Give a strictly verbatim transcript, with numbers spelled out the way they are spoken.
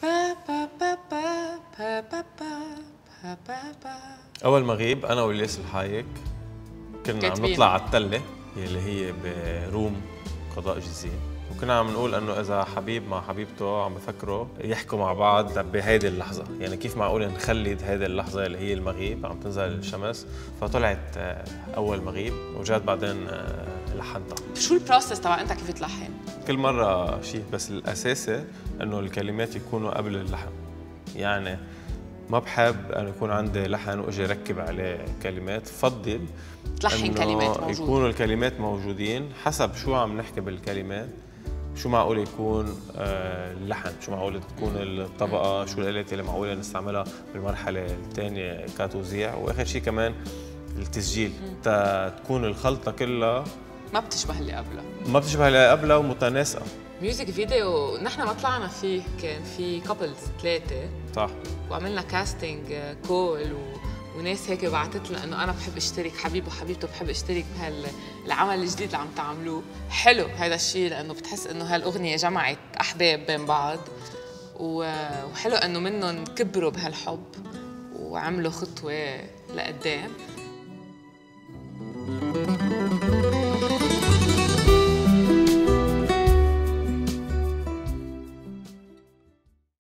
أول ما غيب أنا والياس الحايك كنا عم نطلع على التلة اللي هي بروم قضاء جيزين، وكنا عم نقول انه اذا حبيب مع حبيبته عم بفكروا يحكوا مع بعض بهيدي اللحظه، يعني كيف معقول نخلد هيدي اللحظه اللي هي المغيب عم تنزل الشمس. فطلعت اول مغيب وجات بعدين لحنتها. شو البروسس تبع انت كيف تلحن؟ كل مره شيء، بس الاساسي انه الكلمات يكونوا قبل اللحن. يعني ما بحب أن يكون عندي لحن وأجي ركب عليه كلمات، بفضل تلحن كلمات موجودة، يكونوا الكلمات موجودين حسب شو عم نحكي بالكلمات، شو معقول يكون اللحن، شو معقول تكون الطبقة، شو الآلات اللي معقولة نستعملها بالمرحلة الثانية كتوزيع، وآخر شيء كمان التسجيل تكون الخلطة كلها ما بتشبه اللي قبلها، ما بتشبه اللي قبلها ومتناسقة. ميوزك فيديو نحن ما طلعنا فيه، كان في كابلز ثلاثة صح، وعملنا كاستنج كول و... وناس هيك بعثت لنا انه انا بحب اشترك، حبيب وحبيبته بحب اشترك بهالعمل الجديد اللي عم تعملوه. حلو هذا الشيء لانه بتحس انه هالاغنيه جمعت احباب بين بعض، وحلو انه منهم كبروا بهالحب وعملوا خطوه لقدام.